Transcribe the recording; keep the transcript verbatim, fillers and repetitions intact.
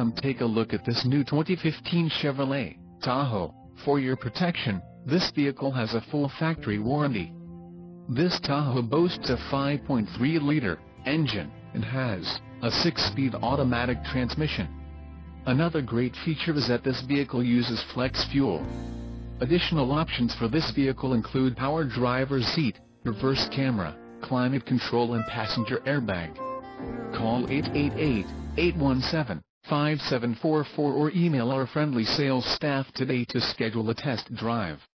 come take a look at this new twenty fifteen Chevrolet Tahoe. For your protection, this vehicle has a full factory warranty. This Tahoe boasts a five point three liter engine and has a six-speed automatic transmission. Another great feature is that this vehicle uses flex fuel. Additional options for this vehicle include power driver's seat, reverse camera, climate control and passenger airbag. Call eight eight eight, eight one seven, five seven four four or email our friendly sales staff today to schedule a test drive.